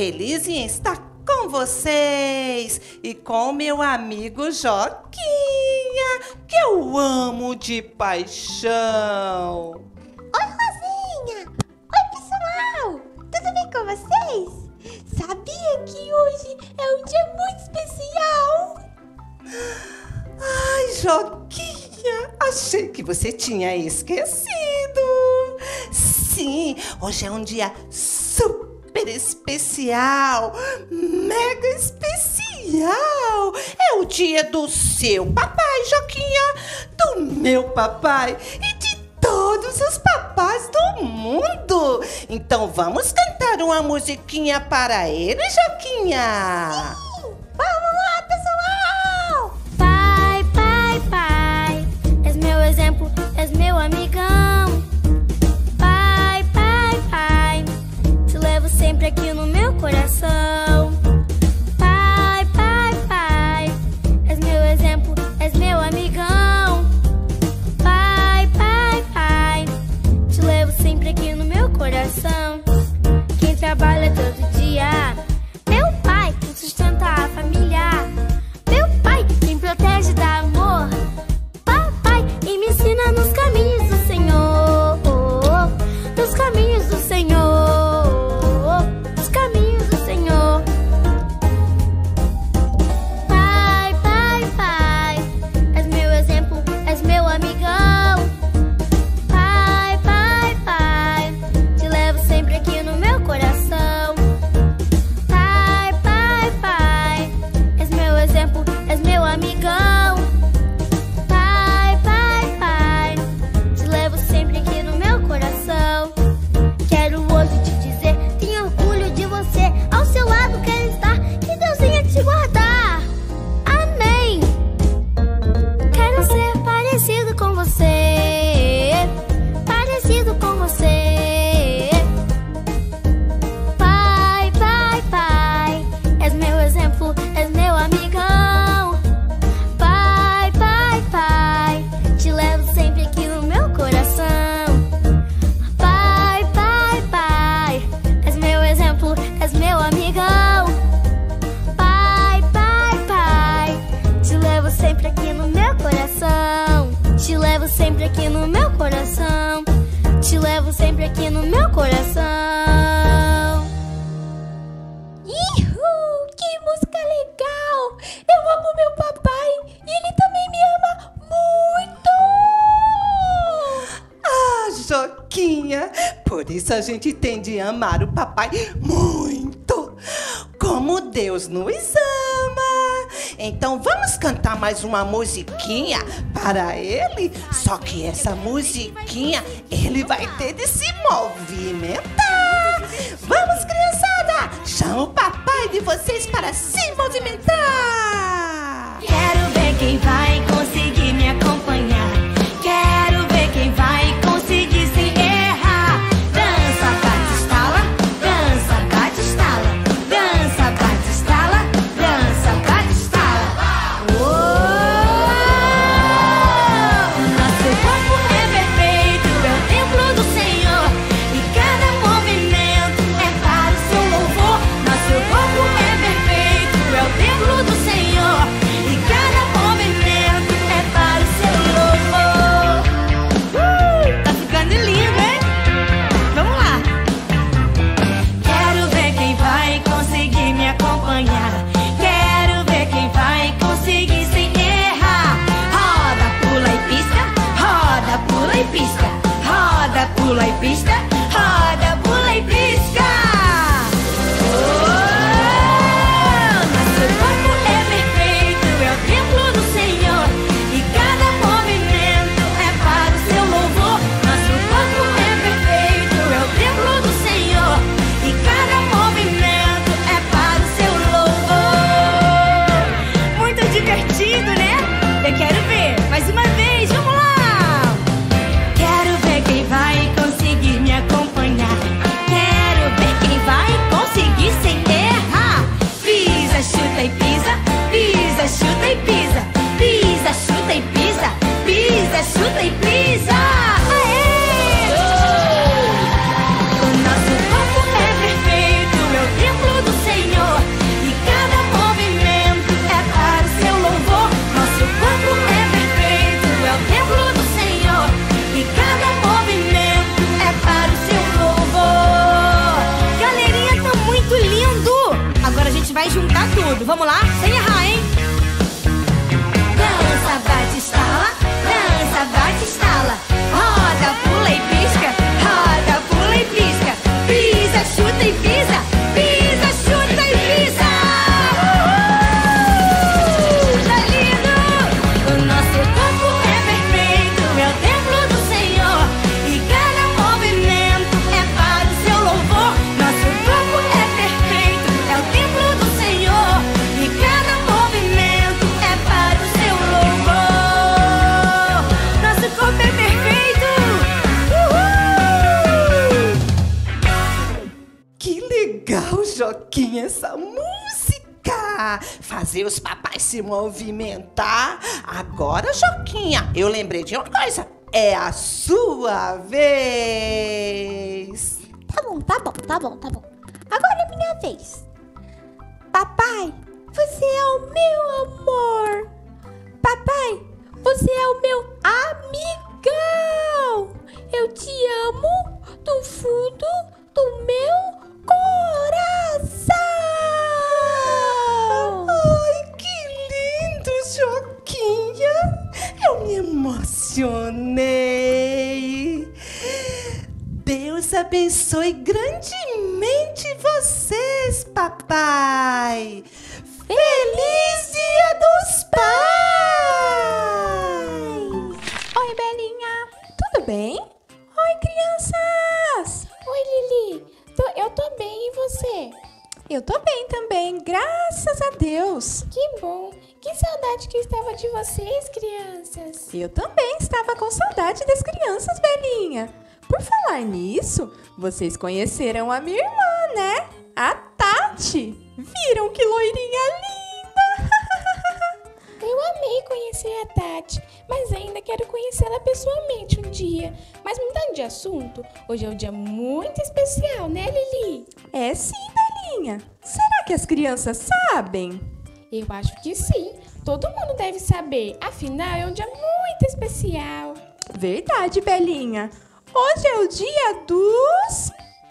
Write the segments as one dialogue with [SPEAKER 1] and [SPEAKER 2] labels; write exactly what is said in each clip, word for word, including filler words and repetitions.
[SPEAKER 1] feliz em estar com vocês e com meu amigo Joquinha, que eu amo de paixão.
[SPEAKER 2] Oi, Rosinha! Oi, pessoal! Tudo bem com vocês? Sabia que hoje é um dia muito especial?
[SPEAKER 1] Ai, Joquinha, achei que você tinha esquecido. Sim, hoje é um dia super especial, mega especial. É o dia do seu papai, Joquinha, do meu papai e de todos os papais do mundo. Então vamos cantar uma musiquinha para ele, Joquinha?
[SPEAKER 2] Sim! Vamos lá, pessoal!
[SPEAKER 3] Pai, pai, pai, és meu exemplo, és meu amigão. Pai, pai, pai, te levo sempre aqui no meu coração. Pai, pai, pai, és meu exemplo, és meu amigão. Pai, pai, pai, te levo sempre aqui no meu coração. Quem trabalha todo dia, meu pai, quem sustenta a família. Meu pai, quem protege, dá amor. Papai, e me ensina nos caminhos do Senhor. Nos caminhos do Senhor. Nos caminhos do Senhor. Pai, pai, pai, és meu exemplo, és meu amigão. Pai, pai, pai, te levo sempre aqui no meu coração. Pai, pai, pai, és meu exemplo, és meu amigão. Pai, pai, pai, te levo sempre aqui no meu coração. Quero hoje te dizer, tenho orgulho de você. Ao seu lado quero estar, que Deus venha te guardar. Amém. Quero ser parecido com você, parecido com você. Pai, pai, pai, és meu exemplo, és meu amigão. Pai, pai, pai, te levo sempre aqui no meu coração. Pai, pai, pai, és meu exemplo, és meu amigão. Pai, pai, pai, te levo sempre aqui no meu coração. Te levo sempre aqui no meu coração. Te levo sempre aqui no meu coração.
[SPEAKER 2] Ihu! Que música legal! Eu amo meu papai e ele também me ama muito!
[SPEAKER 1] Ah, Joquinha, por isso a gente tem de amar o papai muito, como Deus nos ama. Então vamos cantar mais uma musiquinha para ele, só que essa musiquinha ele vai ter de se movimentar. Vamos, criançada, chama o papai de vocês para se movimentar.
[SPEAKER 3] Quero ver quem vai conseguir me acompanhar. Quero ver quem vai conseguir sem errar. Dança, bate, estala, dança, bate, estala, dança, bate, estala, dança, bate, estala. Oh! Nosso corpo é perfeito, é o templo do Senhor, e cada movimento é para o seu louvor. Nosso corpo é perfeito, é o templo do Senhor, e cada movimento é para o seu louvor. Uh, tá ficando lindo, hein? Vamos lá! Quero ver quem vai conseguir me acompanhar. Quero ver quem vai conseguir sem errar. Roda, pula e pisca, roda, pula e pisca, roda, pula e pisca, roda, pula e pisca. Oh! Nosso corpo é perfeito, é o templo do Senhor, e cada movimento é para o seu louvor. Nosso corpo é perfeito, é o templo do Senhor, e cada movimento é para o seu louvor. Muito divertido, né? Eu quero ver, mais uma vez, vamos lá! Quero ver quem vai conseguir me acompanhar. Quero ver quem vai conseguir sem errar. Pisa, chuta e pisa, pisa, chuta e pisa, pisa, chuta e pisa, pisa, chuta e pisa. Aê! O nosso corpo é perfeito, é o templo do
[SPEAKER 1] Joquinha, essa música! Fazer os papais se movimentar. Agora, Joquinha, eu lembrei de uma coisa. É a sua vez.
[SPEAKER 2] Tá bom, tá bom, tá bom, tá bom. Agora é minha vez. Papai, você é o meu amor. Papai, você é o meu amigão. Eu te amo do fundo do meu coração.
[SPEAKER 1] Ai, que lindo, Joquinha. Eu me emocionei. Deus abençoe grandemente vocês, papai. Feliz Dia dos Pais!
[SPEAKER 4] Oi, Belinha. Tudo bem? Oi, crianças.
[SPEAKER 5] Oi, Lili. Tô- eu tô bem, e você?
[SPEAKER 4] Eu tô bem também, graças a Deus.
[SPEAKER 5] Que bom. Que saudade que eu estava de vocês, crianças.
[SPEAKER 4] Eu também estava com saudade das crianças, Belinha. Por falar nisso, vocês conheceram a minha irmã, né? A Tati. Viram que loirinha linda?
[SPEAKER 5] Eu amei conhecer a Tati, mas ainda quero conhecê-la pessoalmente um dia. Mas mudando de assunto, hoje é um dia muito especial, né, Lili?
[SPEAKER 4] É sim, Belinha. Será que as crianças sabem?
[SPEAKER 5] Eu acho que sim. Todo mundo deve saber. Afinal, é um dia muito especial.
[SPEAKER 4] Verdade, Belinha. Hoje é o dia dos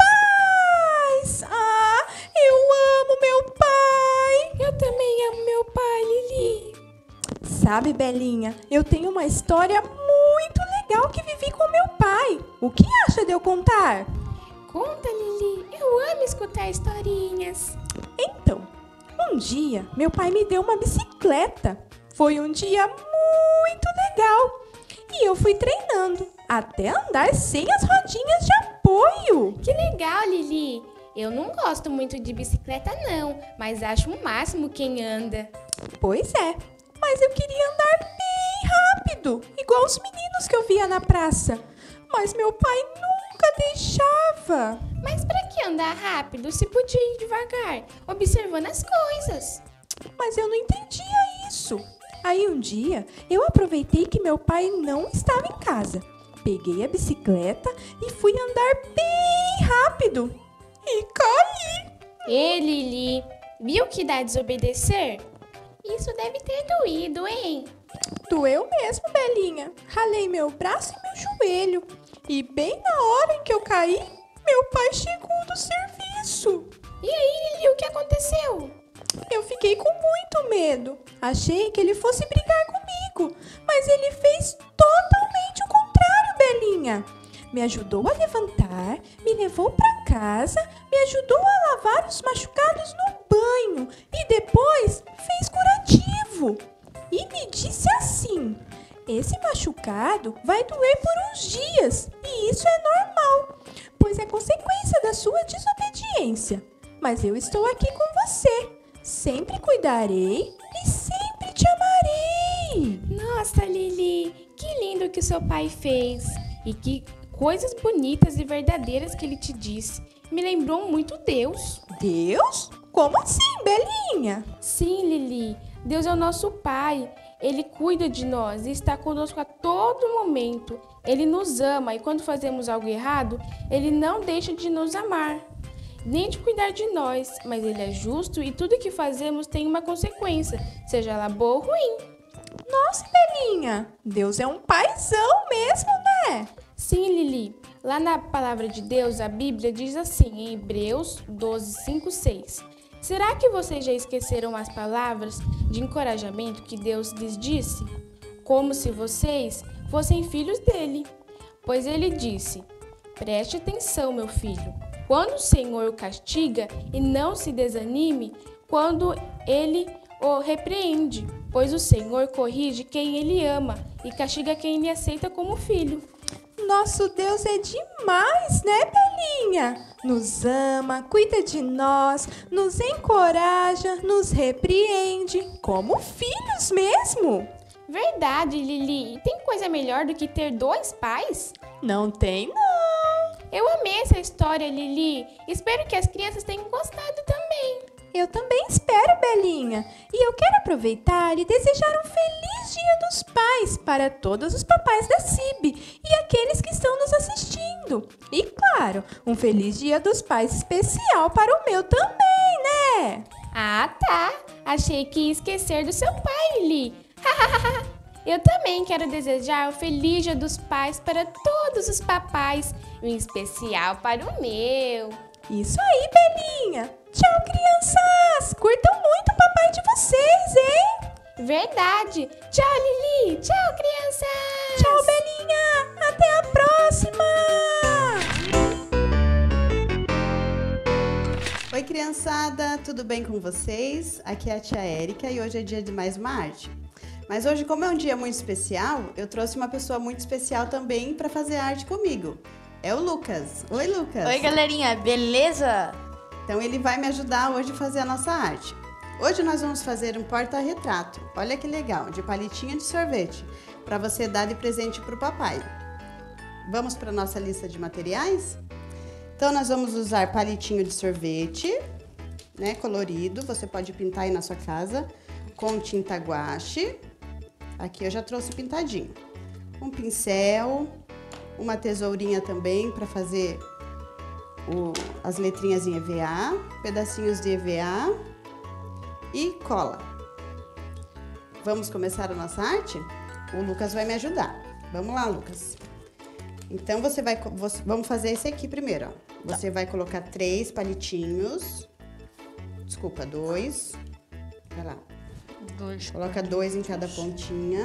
[SPEAKER 4] pais. Ah, eu amo meu pai.
[SPEAKER 5] Eu também amo meu pai, Lili.
[SPEAKER 4] Sabe, Belinha, eu tenho uma história muito legal que vivi com meu pai. O que acha de eu contar?
[SPEAKER 5] Conta, Lili. Eu amo escutar historinhas.
[SPEAKER 4] Então, um dia, meu pai me deu uma bicicleta. Foi um dia muito legal. E eu fui treinando até andar sem as rodinhas de apoio.
[SPEAKER 5] Que legal, Lili. Eu não gosto muito de bicicleta, não, mas acho o máximo quem anda.
[SPEAKER 4] Pois é, mas eu queria andar bem rápido, igual os meninos que eu via na praça. Mas meu pai nunca deixava.
[SPEAKER 5] Mas pra que andar rápido se podia ir devagar, observando as coisas?
[SPEAKER 4] Mas eu não entendia isso. Aí um dia, eu aproveitei que meu pai não estava em casa. Peguei a bicicleta e fui andar bem rápido. E caí.
[SPEAKER 5] Ê, Lili, viu que dá desobedecer? Isso deve ter doído, hein?
[SPEAKER 4] Doeu mesmo, Belinha. Ralei meu braço e meu joelho. E bem na hora em que eu caí, meu pai chegou do serviço.
[SPEAKER 5] E aí, Lili, o que aconteceu?
[SPEAKER 4] Eu fiquei com muito medo. Achei que ele fosse brigar comigo, mas ele fez totalmente o contrário, Belinha. Me ajudou a levantar, me levou para casa, me ajudou a lavar os machucados no banho e depois fez curativo. E me disse assim: esse machucado vai doer por uns dias e isso é normal, pois é consequência da sua desobediência. Mas eu estou aqui com você. Sempre cuidarei e sempre te amarei.
[SPEAKER 5] Nossa, Lili, que lindo que o seu pai fez. E que coisas bonitas e verdadeiras que ele te disse. Me lembrou muito Deus.
[SPEAKER 4] Deus? Como assim, Belinha?
[SPEAKER 5] Sim, Lili, Deus é o nosso pai. Ele cuida de nós e está conosco a todo momento. Ele nos ama e quando fazemos algo errado, ele não deixa de nos amar, nem de cuidar de nós, mas ele é justo e tudo que fazemos tem uma consequência, seja ela boa ou ruim.
[SPEAKER 4] Nossa, Belinha, Deus é um paizão mesmo, né?
[SPEAKER 5] Sim, Lili, lá na palavra de Deus, a Bíblia diz assim, em Hebreus doze, cinco, seis. Será que vocês já esqueceram as palavras de encorajamento que Deus lhes disse? Como se vocês fossem filhos dele. Pois ele disse, preste atenção, meu filho. Quando o Senhor o castiga e não se desanime quando ele o repreende, pois o Senhor corrige quem ele ama e castiga quem ele aceita como filho.
[SPEAKER 4] Nosso Deus é demais, né, Belinha? Nos ama, cuida de nós, nos encoraja, nos repreende, como filhos mesmo.
[SPEAKER 5] Verdade, Lili. E tem coisa melhor do que ter dois pais?
[SPEAKER 4] Não tem, não.
[SPEAKER 5] Eu amei essa história, Lili. Espero que as crianças tenham gostado também.
[SPEAKER 4] Eu também espero, Belinha. E eu quero aproveitar e desejar um feliz Dia dos Pais para todos os papais da C I B e aqueles que estão nos assistindo. E, claro, um feliz Dia dos Pais especial para o meu também, né?
[SPEAKER 5] Ah, tá. Achei que ia esquecer do seu pai, Lili. Eu também quero desejar o feliz Dia dos Pais para todos os papais, em especial para o meu.
[SPEAKER 4] Isso aí, Belinha. Tchau, crianças. Curtam muito o papai de vocês, hein?
[SPEAKER 5] Verdade. Tchau, Lili. Tchau, crianças.
[SPEAKER 4] Tchau, Belinha. Até a próxima.
[SPEAKER 6] Oi, criançada. Tudo bem com vocês? Aqui é a tia Érica e hoje é dia de mais uma arte. Mas hoje, como é um dia muito especial, eu trouxe uma pessoa muito especial também para fazer arte comigo. É o Lucas. Oi, Lucas.
[SPEAKER 7] Oi, galerinha, beleza?
[SPEAKER 6] Então ele vai me ajudar hoje a fazer a nossa arte. Hoje nós vamos fazer um porta-retrato. Olha que legal, de palitinho de sorvete, para você dar de presente para o papai. Vamos para a nossa lista de materiais? Então nós vamos usar palitinho de sorvete, né, colorido. Você pode pintar aí na sua casa com tinta guache. Aqui eu já trouxe pintadinho. Um pincel, uma tesourinha também para fazer o, as letrinhas em E V A, pedacinhos de E V A e cola. Vamos começar a nossa arte? O Lucas vai me ajudar. Vamos lá, Lucas. Então você vai, você, vamos fazer esse aqui primeiro, ó. Você vai colocar três palitinhos, desculpa, dois. Vai lá.
[SPEAKER 7] Dois.
[SPEAKER 6] Coloca dois em cada pontinha.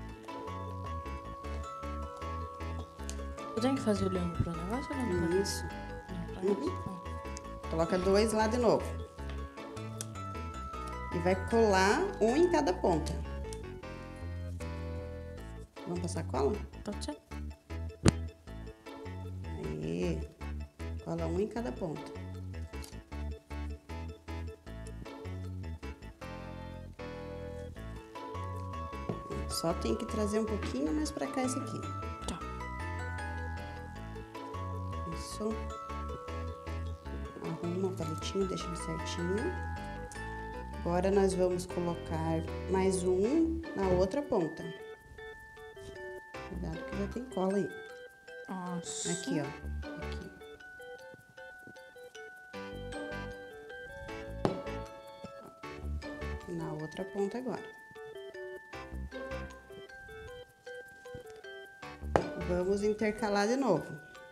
[SPEAKER 7] Eu tenho que fazer olhando pro negócio ou olhando pra
[SPEAKER 6] Isso.
[SPEAKER 7] pra
[SPEAKER 6] Uhum.
[SPEAKER 7] isso?
[SPEAKER 6] Coloca dois lá de novo. E vai colar um em cada ponta. Vamos passar cola?
[SPEAKER 7] Pode ser?
[SPEAKER 6] Aí. Cola um em cada ponta. Só tem que trazer um pouquinho mais pra cá esse aqui.
[SPEAKER 7] Tá.
[SPEAKER 6] Isso. Arruma o palitinho, deixa ele certinho. Agora nós vamos colocar mais um na outra ponta. Cuidado que já tem cola aí.
[SPEAKER 7] Nossa.
[SPEAKER 6] Aqui, ó. Aqui. Na outra ponta agora. Vamos intercalar de novo.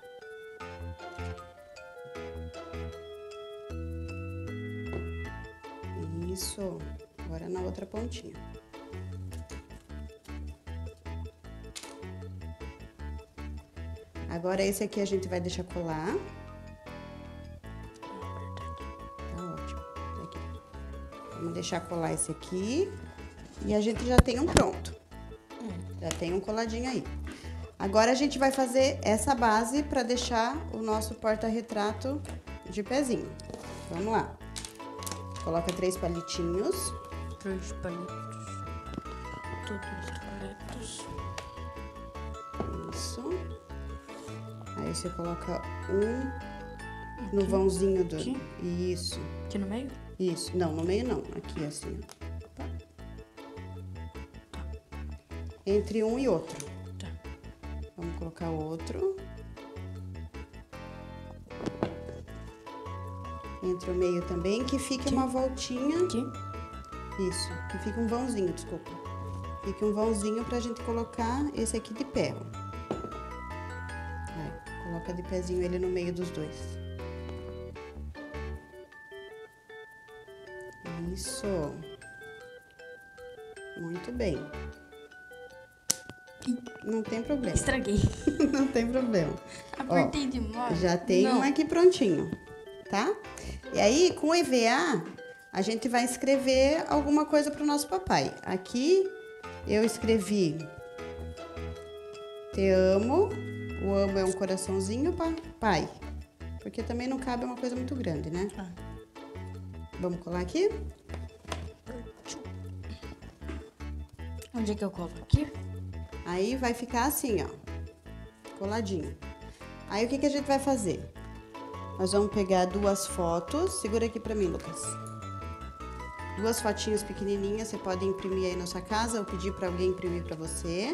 [SPEAKER 6] Isso. Agora na outra pontinha. Agora esse aqui a gente vai deixar colar. Tá ótimo. Aqui. Vamos deixar colar esse aqui. E a gente já tem um pronto. Já tem um coladinho aí. Agora a gente vai fazer essa base para deixar o nosso porta-retrato de pezinho. Vamos lá. Coloca três palitinhos.
[SPEAKER 7] Três palitos. Todos palitos.
[SPEAKER 6] Isso. Aí você coloca um no vãozinho do...
[SPEAKER 7] Aqui?
[SPEAKER 6] Isso.
[SPEAKER 7] Aqui no meio?
[SPEAKER 6] Isso. Não, no meio não. Aqui assim. Opa. Entre um e outro.
[SPEAKER 7] Tá.
[SPEAKER 6] Vamos colocar outro. Entre o meio também, que fique
[SPEAKER 7] Aqui.
[SPEAKER 6] uma voltinha.
[SPEAKER 7] Aqui?
[SPEAKER 6] Isso, que fique um vãozinho, desculpa. Fique um vãozinho pra gente colocar esse aqui de pé, ó. Vai, coloca de pezinho ele no meio dos dois. Isso. Muito bem. Não tem problema.
[SPEAKER 7] Estraguei.
[SPEAKER 6] Não tem problema.
[SPEAKER 7] Apertei demais.
[SPEAKER 6] Já tem
[SPEAKER 7] Não.
[SPEAKER 6] um aqui prontinho, tá? E aí, com o E V A, a gente vai escrever alguma coisa pro nosso papai. Aqui, eu escrevi te amo. O amo é um coraçãozinho, pa- pai. Porque também não cabe uma coisa muito grande, né?
[SPEAKER 7] Tá.
[SPEAKER 6] Vamos colar aqui?
[SPEAKER 7] Onde é que eu colo? Aqui?
[SPEAKER 6] Aí vai ficar assim, ó, coladinho. Aí o que, que a gente vai fazer? Nós vamos pegar duas fotos. Segura aqui pra mim, Lucas. Duas fotinhas pequenininhas. Você pode imprimir aí na sua casa ou pedir pra alguém imprimir pra você.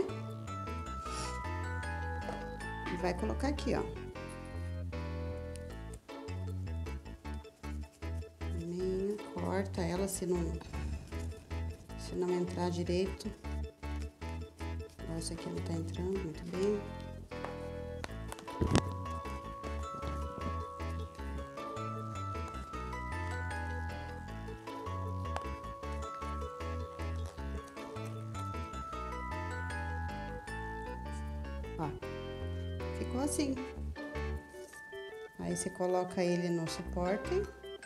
[SPEAKER 6] E vai colocar aqui, ó. Meio, corta ela se não, se não entrar direito. Agora essa aqui não tá entrando muito bem. Ó, ficou assim. Aí você coloca ele no suporte.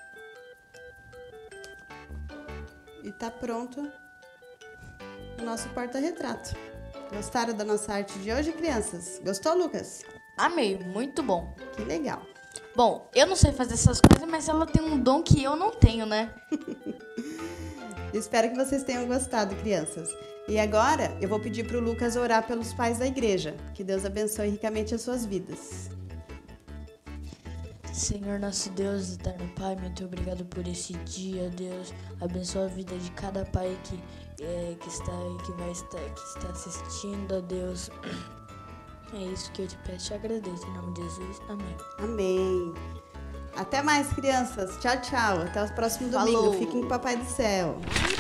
[SPEAKER 6] E tá pronto o nosso porta-retrato. Gostaram da nossa arte de hoje, crianças? Gostou, Lucas?
[SPEAKER 7] Amei, muito bom.
[SPEAKER 6] Que legal.
[SPEAKER 7] Bom, eu não sei fazer essas coisas, mas ela tem um dom que eu não tenho, né?
[SPEAKER 6] Espero que vocês tenham gostado, crianças. E agora eu vou pedir para o Lucas orar pelos pais da igreja. Que Deus abençoe ricamente as suas vidas.
[SPEAKER 7] Senhor nosso Deus, eterno Pai, muito obrigado por esse dia, Deus. Abençoa a vida de cada pai que, é, que está aí, que vai estar, que está assistindo, ó Deus. É isso que eu te peço e te agradeço. Em nome de Jesus, amém.
[SPEAKER 6] Amém. Até mais, crianças. Tchau, tchau. Até o próximo domingo.
[SPEAKER 7] Falou.
[SPEAKER 6] Fiquem com o Papai do Céu.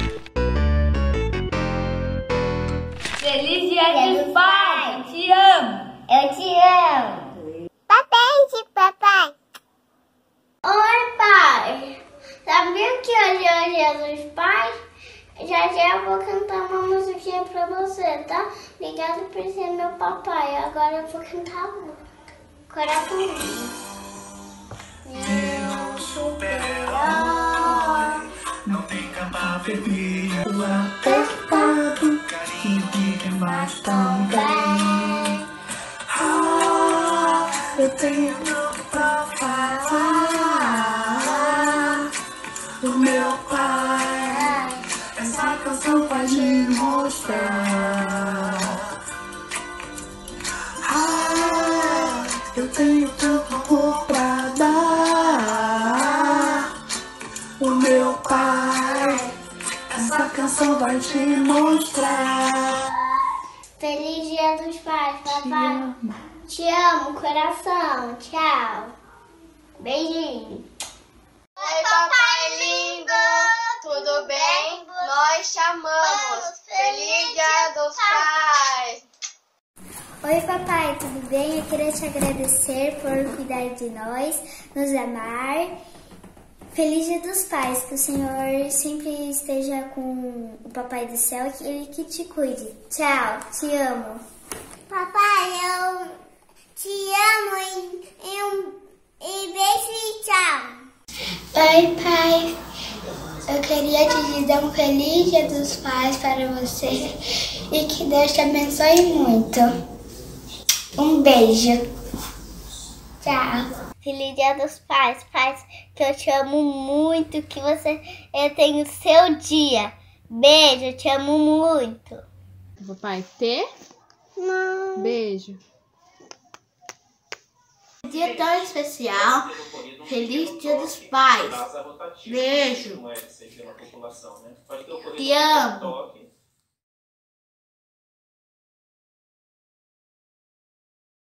[SPEAKER 3] Feliz dia dos pais! Te amo! Eu te amo! Papai, papai! Oi, pai! Sabia que hoje é o dia dos pais? Já já eu vou cantar uma musiquinha pra você, tá? Obrigada por ser meu papai. Agora eu vou cantar Coraçãozinho. Meu super-herói,
[SPEAKER 8] não tem capa vermelha, apertado, carinho que demais também. Ah, eu tenho tudo pra falar do meu pai. Essa canção vai me mostrar. Ah, eu tenho tudo pra dar. O meu pai, essa canção vai te mostrar.
[SPEAKER 3] Feliz dia dos pais, papai. Te amo, coração. Tchau. Beijinho. Oi, papai lindo. Tudo bem? Nós te amamos. Feliz dia dos pais. Oi, papai, tudo bem? Eu queria te agradecer por cuidar de nós, nos amar. Feliz dia dos pais, que o Senhor sempre esteja com o Papai do Céu e que Ele que te cuide. Tchau, te amo. Papai, eu te amo e, e, um, e beijo e tchau. Oi, pai. Eu queria te dizer um feliz dia dos pais para você e que Deus te abençoe muito. Um beijo. Tchau. Feliz dia dos pais, pais, que eu te amo muito, que você eu tenho seu dia. Beijo, eu te amo muito.
[SPEAKER 5] Papai, T?
[SPEAKER 3] Não.
[SPEAKER 5] Beijo.
[SPEAKER 9] Dia tão especial. Feliz dia dos pais. Beijo. Te amo.